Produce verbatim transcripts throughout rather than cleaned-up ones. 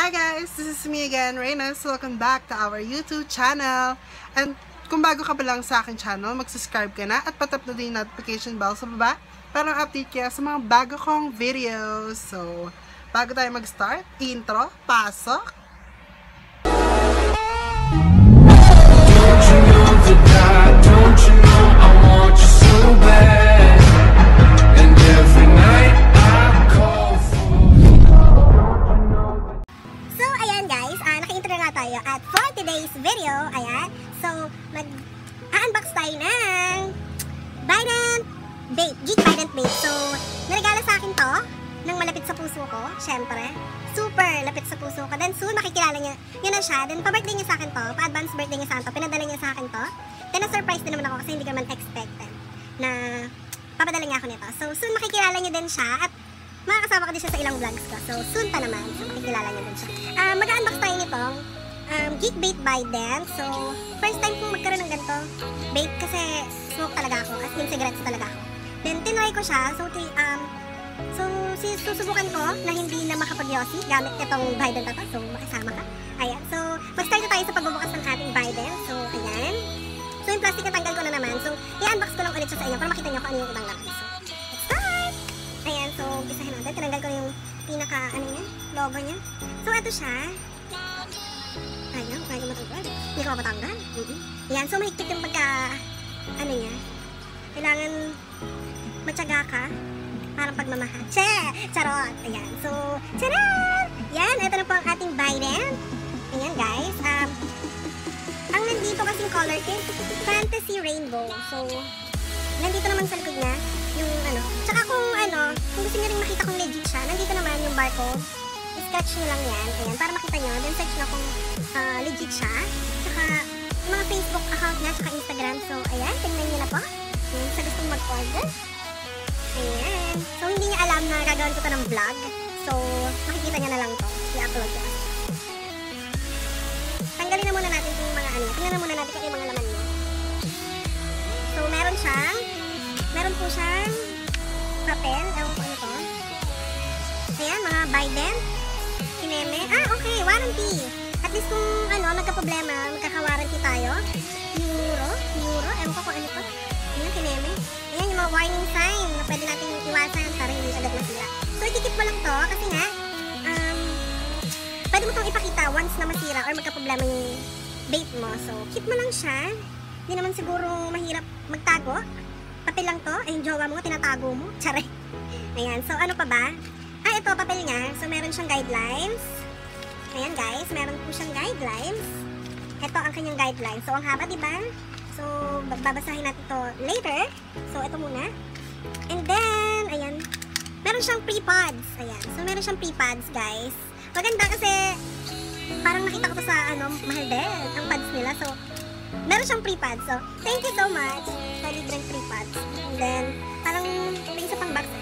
Hi guys! This is me again, Reynas. Welcome back to our YouTube channel. And kung bago ka pa lang sa aking channel, mag-subscribe ka na at patap na din yung notification bell sa baba para update ka sa mga bago kong videos. So, bago tayo mag-start, intro, pasok! Don't you know that I, don't you know I want you so bad. And every night I call for you. So, ayan guys, uh, naka-intro na nga tayo at for today's video, ayan, so, mag-unbox tayo ng Bident Vape, Geek Bident Vape. So, naregala sa akin to, ng malapit sa puso ko, syempre. Super lapit sa puso ko. Then soon, makikilala niya, yun na siya. Then, pa-birthday niya sa akin to, pa-advance birthday niya sa akin to, pinadala niya sa akin to. Then, na-surprise din naman ako kasi hindi ko naman expected na papadala niya ako nito. So, soon makikilala niyo din siya at makakasama ko din siya sa ilang vlogs ko. So, soon pa naman. So, makikilala niyo din siya. Uh, Mag-unbox tayo nitong um, Geek Vape Bident. So, first time kong magkaroon ng ganito vape kasi smoke talaga ako. As in, cigarettes talaga ako. Then, tinry ko siya. So, um, so susubukan ko na hindi na makapag-yossi gamit itong Bident na to. So, makasama ka. Ayan. So, mag-start na tayo sa pagbubukas ng ating Bident. So, ayan. So, yung plastic natanggal ko na naman. So, i-unbox ko lang ulit siya sa inyo para makita nyo kung ano yung ibang laman. So, let's start! Ayan. So, umpisahin natin. Tinanggal ko na yung pinaka, ano niya, logo niya. So, ito siya. Ayan. Kaya ko matanggal. Hindi ko mapatanggal. Mm-hmm. Ayan. So, mahigpit yung pagka, ano niya. Kailangan matyaga ka. Parang pagmamahal. Che! Charot! Ayan. So, charan! Yan. Ito na po ang ating Bident. Ayan, guys. Um, ang nandito kasing color is Fantasy Rainbow. So, nandito naman sa likod na yung ano. Tsaka kung ano, kung gusto nyo rin makita kung legit siya, nandito naman yung barcode. I-scratch nyo lang yan. Ayan. Para makita nyo. Then, search nyo kung uh, legit siya. Tsaka, yung mga Facebook account niya, tsaka Instagram. So, ayan. Tingnan nyo na po. Ayan. Sa gustong mag-order. Ayan. So, hindi niya alam na gagawin ko to ng vlog. So, makikita niya na lang to. I-upload ko. Tanggalin na muna natin yung mga ano niya. Tingnan na muna natin kung yung mga laman niya. So, meron siyang, meron po siyang papel. Ewan ko ano to. Ayan, mga Bident. Kineme. Ah, okay. Warranty. At least kung ano, nagka-problema, magkaka-warranty tayo. Euro. Euro. Ewan ko kung ano to. Ayan, kineme. Ayan, yung mga warning sign na pwede natin iwasan para hindi agad masira. So, ikikip mo lang to kasi nga, um, pwede mo itong ipakita once na masira or magka-problema yung vape mo. So, keep mo lang siya. Hindi naman siguro mahirap magtago. Papel lang to. Ay, yung jowa mo, tinatago mo. Tsare. Ayan, so ano pa ba? Ah, ito, papel niya. So, meron siyang guidelines. Ayan, guys. Meron po siyang guidelines. Ito ang kanyang guidelines. So, ang haba, diba? So, babasahin natin ito later. So, ito muna. And then, ayan. Meron siyang pre-pods. Ayan. So, meron siyang pre-pods, guys. Maganda kasi, parang nakita ko to sa, ano, mahal din. Ang pads nila. So, meron siyang pre-pods. So, thank you so much sa libreng pre-pods. And then, parang, may isa pang box.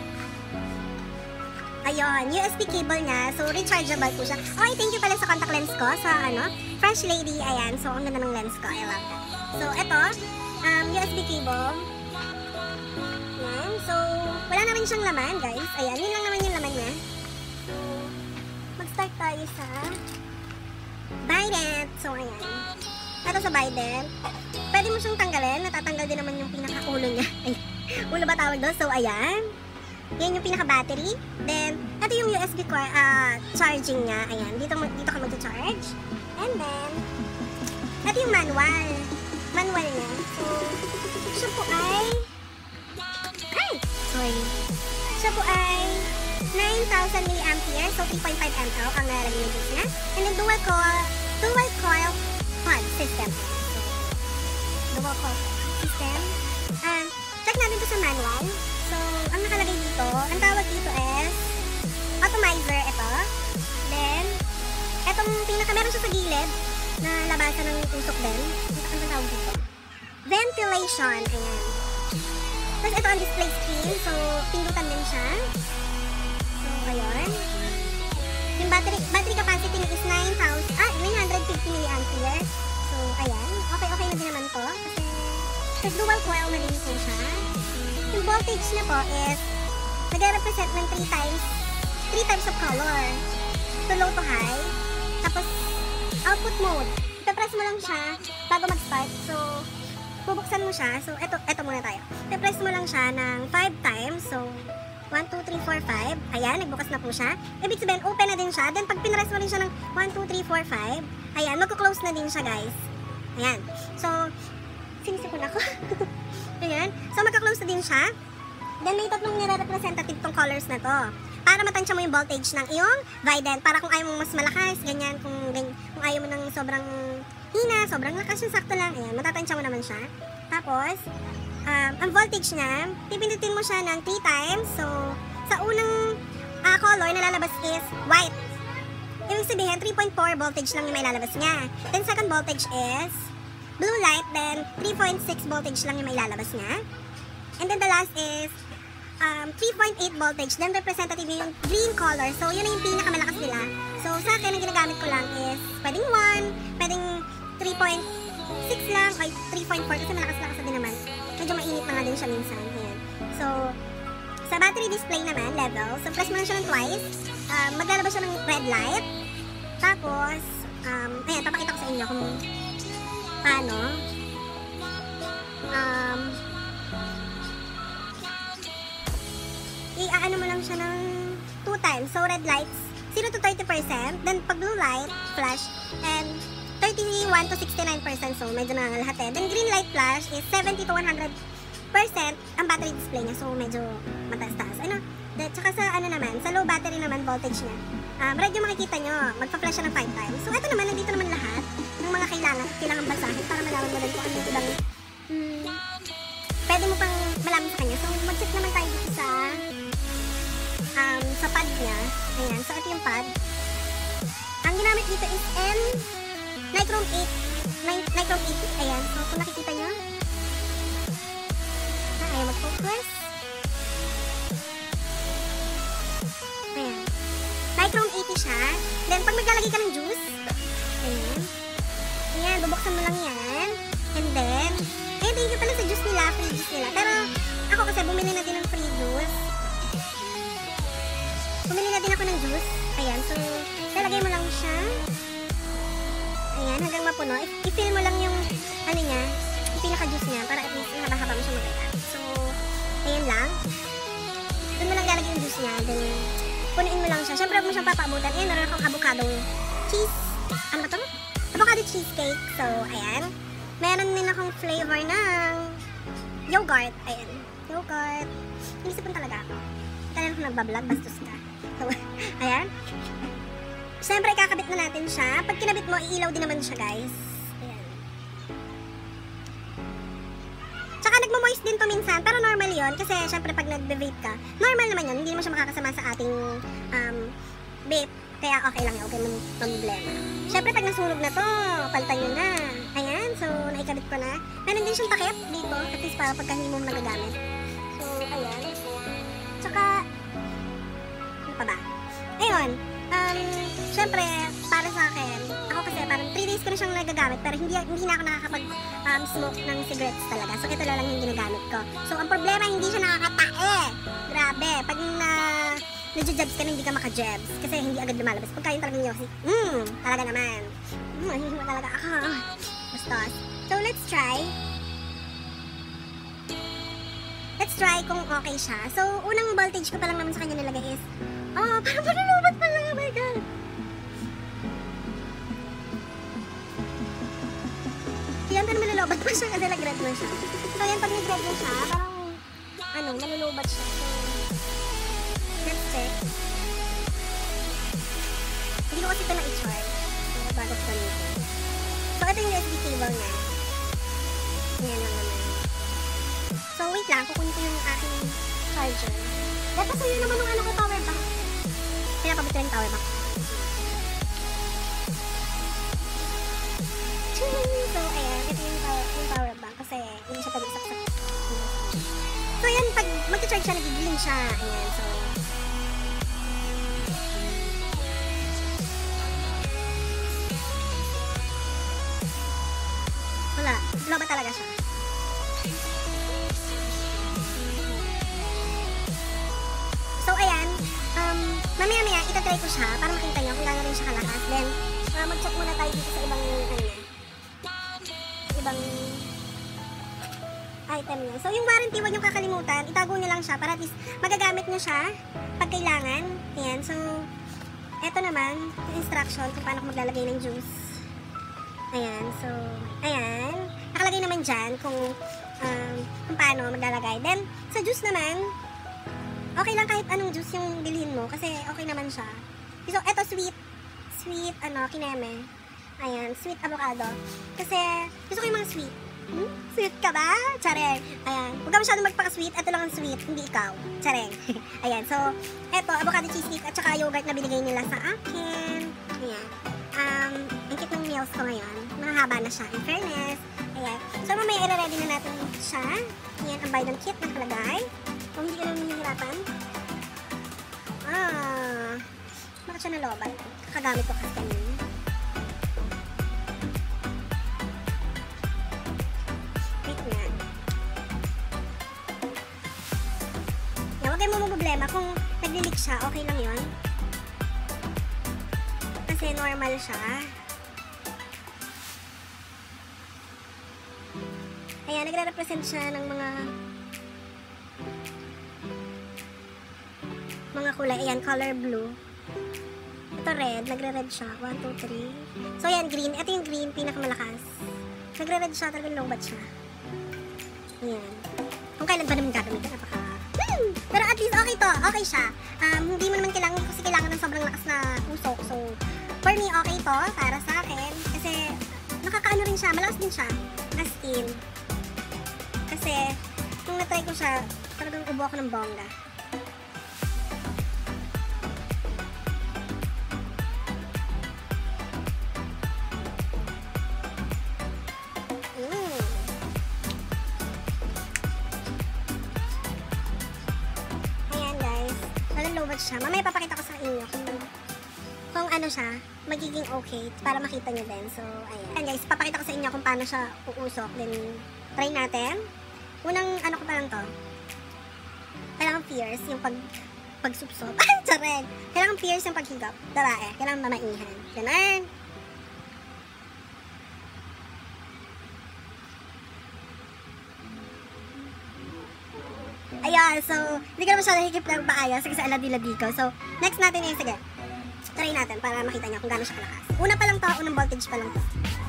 Ayun, U S B cable niya. So, rechargeable po siya. Okay, thank you pala sa contact lens ko. Sa, ano, Fresh Lady. Ayan. So, ang ganda ng lens ko. I love that. So, ito, um, U S B cable. Ayan. So, wala na rin siyang laman, guys. Ayan, yun lang naman yung laman niya. So, mag-start tayo sa Bident. So, ayan. Ito sa Bident. Pwede mo siyang tanggalin. Natatanggal din naman yung pinaka-ulo niya. Ay, ulo ba tawag doon? So, ayan. Yan yung pinaka-battery. Then, ito yung U S B uh, charging niya. Ayan, dito, dito ka mag-charge. And then, ito yung manual. Manual niya. So, siya po ay ay! Sorry. Siya po ay nine thousand milliamperes. So, three point five amp hour ang nalagay yung juice niya. And then, dual coil dual coil pod system. So, dual coil system. And, check natin ito sa manual. So, ang nakalagay dito, ang tawag dito is atomizer. Ito. Then, etong pinaka, meron siya sa gilid na labasan ng usok din. Ano tawag dito? Ventilation. Ayan. Tapos ito ang display screen. So, pindutan din siya. So, ayun. Yung battery battery capacity niya is nine thousand, ah, nine hundred fifty milliamperes. So, ayan. Okay-okay na din naman to. Kasi, dual coil na din po siya. Yung voltage na po is nag-represent ng three times three types of color. to low to high. Tapos, output mode. Ipapress mo lang siya bago mag-start. So, bubuksan mo siya. So, eto, eto muna tayo. Ipapress mo lang siya ng five times. So, one, two, three, four, five. Ayan, nagbukas na po siya. Ibig sabihin, open na din siya. Then, pag pinress mo rin siya ng one, two, three, four, five, ayan, magko-close na din siya, guys. Ayan. So, sinisipon ako. Ayan. So, magka-close na din siya. Then, may tatlong nire-representative tong colors na to. Para matansya mo yung voltage ng iyong Vident. Para kung ayaw mo mas malakas, ganyan. Kung, ganyan, kung ayaw mo ng sobrang hina, sobrang lakas, yung sakto lang. Ayan, matatansya mo naman siya. Tapos, um, ang voltage niya, pipindutin mo siya ng three times. So, sa unang uh, color na lalabas is white. Ibig sabihin, three point four voltage lang yung may lalabas niya. Then, second voltage is blue light. Then, three point six voltage lang yung may lalabas niya. And then, the last is um, three point eight voltage. Then, representative yung green color. So, yun na yung pinakamalakas nila. So, sa akin, ang ginagamit ko lang is pwedeng one, pwedeng three point six lang, ay three point four kasi malakas-lakas na din naman. Medyo mainit na nga din siya minsan. Ayan. So, sa battery display naman, level, so press mo lang siya ng twice. Um, maglalabas siya ng red light. Tapos, um, ayan, papakita ko sa inyo kung paano. Um, i-ano mo lang siya ng two times. So, red lights, zero to thirty percent. Then, pag blue light, flash, and thirty-one to sixty-nine percent. So, medyo nangangalhat eh. Then, green light flash is seventy to one hundred percent ang battery display niya. So, medyo mataas-taas. Ano? De, tsaka sa ano naman, sa low battery naman, voltage niya. Um, red yung makikita nyo. Magpa-flash siya ng five times. So, ito naman, nandito naman lahat ng mga kailangan, kailangan basahin para malaman mo din kung ano yung ibang hmm, pwede mo pang malaman sa kanya. So, mag-check naman tayo dito sa um, sa pad niya. Ayan. So, ito yung pad. Ang ginamit dito is N Nichrome eight. Nichrome eighty. Ayan. So, kung nakikita nyo, na, ayaw mag-focus. Ayan. Nichrome eighty siya. Then, pag maglalagay ka ng juice, ayan. Ayan, bubuksan mo lang yan. And then, ayan, thank you pala sa juice nila, free juice nila. Pero, ako kasi bumili na din ng free juice. Bumili na din ako ng juice. Ayan, so, lalagay mo lang siya. Ayan, hanggang mapuno. I-fill mo lang yung, ano niya, yung pinaka-juice niya, para at least haba-haba mo siya magkita. So, ayan lang. Doon mo lang lalagay yung juice niya. Then, punuin mo lang siya. Siyempre, huwag mo siyang papaabutan. Ayan, meron akong avocado cheese. Ano ba ito? Avocado cheesecake. So, ayan. Meron din akong flavor ng yogurt. Ayan. Yogurt. Inisipon talaga ako. Talagang ako nagbablog. Bastos ka. So, ayan. Siyempre, kakabit na natin siya. Pag kinabit mo, iilaw din naman siya, guys. Ayan. Tsaka, nagmo-moist din to minsan. Pero normal yon kasi, siyempre, pag nag-vape ka, normal naman yun. Hindi mo siya makakasama sa ating um, vape. Kaya, okay lang yun. Okay, may problema. Siyempre, pag nasunog na to, palitan nyo na. Ayan. So, naikabit ko na. Meron din siyang takip dito. At least, para pagka hindi mo nagagamit. So, ayan. Tsaka, ano pa ba? Ayun. Um, syempre, para sa akin, ako kasi parang three days ko na siyang nagagamit pero hindi, hindi na ako nakakapag um, smoke ng cigarettes talaga. So, ito lang yung ginagamit ko. So, ang problema, hindi siya nakakatae. Grabe. Pag na nadjabs ka na, hindi ka makajabs kasi hindi agad lumalabas. Pagka yung talagang yosi, mmm, talaga naman. Mmm, hindi mo talaga ako. Bastos. So, let's try. Let's try kung okay siya. So, unang voltage ko pa lang naman sa kanya nilagay is, oh, parang malulubat pa lang. Oh my God. Yan, pero malulubat pa siya kasi nag-red na siya. So, yan, pag nag-red na siya, parang, ano, malulubat siya. So, let's check. Hindi ko kasi ito na-i-charge. So, bago ko nito. So, ito yung U S B cable niya. Yan lang naman. So, wait lang. Kukunin ko yung aking charger. Dapat sa'yo naman yung ano ko, power bank. Pinapabit ko yung power bank. So, ayan. Ito yung power, yung power bank. Kasi, hindi siya pag-isaksak. So, ayan. Pag mag-charge siya, nag-green siya. Ayan. So, wala. Loba talaga siya. So, ayan. Um, mamaya-maya, ito itatry ko siya para makita nyo kung gano'n rin siya kalakas. Then, uh, mag-check muna tayo dito sa ibang, ano niya, ibang item niya. So, yung warranty, huwag nyo kakalimutan. Itago nyo lang siya para at least magagamit nyo siya pag kailangan. Ayan, so, eto naman, yung instruction kung paano maglalagay ng juice. Ayan, so, ayan. Nakalagay naman dyan kung, um, kung paano maglalagay. Then, sa juice naman, okay lang kahit anong juice yung bilhin mo kasi okay naman siya. So, eto sweet. Sweet, ano, kineme. Ayan, sweet avocado. Kasi, gusto ko yung mga sweet. Hmm? Sweet ka ba? Tsareng. Ayan. Huwag ka masyadong magpaka-sweet. Ito lang ang sweet, hindi ikaw. Tsareng. Ayan, so, eto, avocado cheesecake at saka yogurt na binigay nila sa akin. Ayan. Um, ang cute ng meals ko ngayon. Mahaba na siya, in fairness. Ayan. So, mamaya i-ready na natin siya. Ayan, ang buy down kit na nakalagay. Kung hindi ka naman hihirapan. Ah. Bakit siya nalobat? Kakagamit ko kasi kanina. Wait nga. Yan, huwag kayo problema. Kung nag-leak siya, okay lang yun. Kasi normal siya. Ayan, nagre-represent siya ng mga mga kulay. Ayan, color blue. Ito red, nagre-red siya. one, two, three. So, ayan, green. Ito yung green, pinakamalakas. Nagre-red siya, talagang lowbat siya. Ayan. Kung kailan ba naman gagamitin, napaka... Hmm! Pero at least okay to. Okay siya. Um, hindi mo naman kailangan, kasi kailangan ng sobrang lakas na usok. So, for me, okay to. Para sa akin. Kasi, nakakaano rin siya. Malakas din siya. As in. Kasi, nung natry ko siya, talagang ubo ako ng bongga. Siya. Mamaya papakita ko sa inyo kung, kung ano siya, magiging okay para makita nyo din. So, ayan. Ayan guys, papakita ko sa inyo kung paano siya uusok. Then, try natin. Unang ano ko pa lang to. Kailangan fierce yung pag pagsupsop. Ay, tsareg! Kailangan fierce yung paghigap. Babae. Kailangan mamaihan. Ganun. Ayan, so, hindi ka naman siya nahigip lang paayos kasi aladi-ladi ko. So, next natin yung, sige, try natin para makita niyo kung gaano siya kalakas. Una pa lang to, unang voltage pa lang to.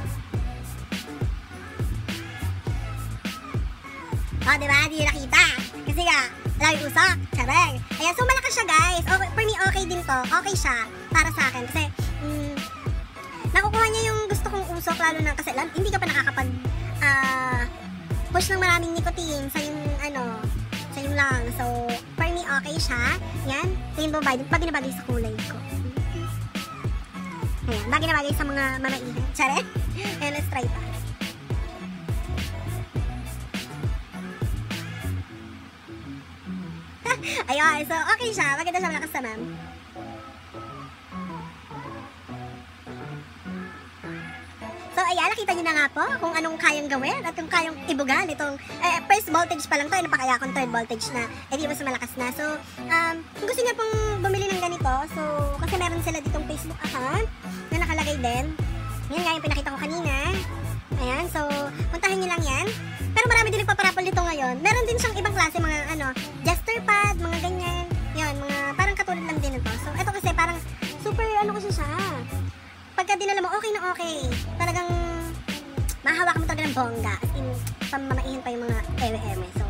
Oh, diba? Hindi nyo nakita. Kasi nga, lagi usok. Chareng. Ayan, so malakas siya guys. Okay, for me, okay din to. Okay siya para sa akin. Kasi, mm, nakukuha niya yung gusto kong usok, lalo na kasi hindi ka pa nakakapag, uh, push ng maraming nicotine sa yung, ano, sa yung lang. So, for me, okay siya. Yan. Rainbow Biden. Bagay na bagay sa kulay ko. Ayan. Bagay na bagay sa mga mamaihan. Tsare? Ayan, let's try pa. Ayun. So, okay siya. Maganda siya malakas sa ma'am. So, ayan, nakita nyo na nga po kung anong kayang gawin at kung kayang ibugan itong eh, first voltage pa lang to, ano pa kaya kung third voltage na, eh di mas malakas na. So, um, kung gusto niya pong bumili ng ganito, so, kasi meron sila ditong Facebook account na nakalagay din. Yan nga yung pinakita ko kanina. Ayan, so, puntahan nyo lang yan. Pero marami din nagpaparapol dito ngayon. Meron din siyang ibang klase, mga ano, gesture pad, mga ganyan. Yan, mga parang katulad lang din ito. So, ito kasi parang super, ano kasi siya. Pagka dinala mo, okay na okay. Talagang mahawakan mo talaga ng bongga. As in, pamamaihin pa yung mga eme-eme. So,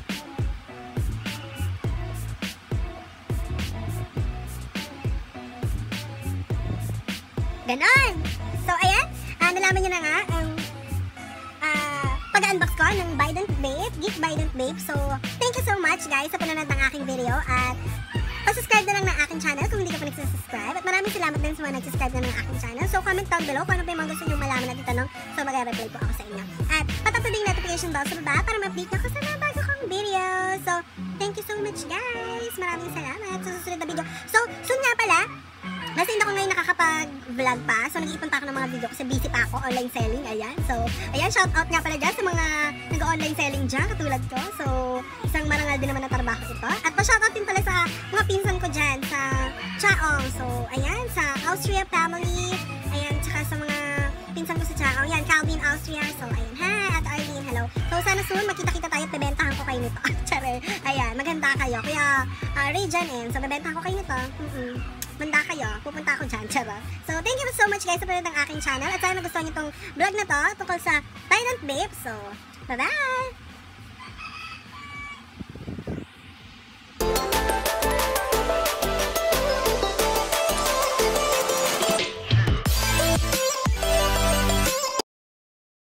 ganon! So, ayan. Uh, nalaman nyo na nga ang uh, pag-unbox ko ng Biden Babe, Geek Biden Babe. So, thank you so much guys sa panonood ng aking video. At pa-subscribe na lang ng aking channel kung hindi ka pa nagsasubscribe. At maraming salamat din sa mga nagsasubscribe na ng aking channel. So, comment down below kung ano pa yung mga gusto nyo malaman at itanong. So, mag-reply po ako sa inyo. At patap na din yung notification bell sa baba para ma-update nyo ako sa mga bago kong video. So, thank you so much guys. Maraming salamat sa susunod na video. So, soon nga pala, kasi hindi ako ngayon nakakapag-vlog pa. So, nag-iipon pa ako ng mga video kasi busy pa ako. Online selling, ayan. So, ayan, shout out nga pala dyan sa mga nag-online selling dyan, katulad ko. So, isang marangal din naman na trabaho ito. At pa-shout out din pala sa mga pinsan ko dyan sa Chaong, So, ayan, sa Austria family, ayan, tsaka sa mga pinsan ko sa Chao, ayan, Calvin Austria. So, ayan, hi, at Arlene, hello. So, sana soon, makita-kita tayo, bebentahan ko kayo nito. Tsare, ayan, maganda kayo. Kaya, uh, Ray Jan and, so, bebentahan ko kayo nito. Mm-mm. Manda kayo, pupunta ako dyan, tsara. So, thank you so much guys sa panonood ng aking channel. At sana nagustuhan niyo itong vlog na to tungkol sa Tyrant Babe. So, bye-bye!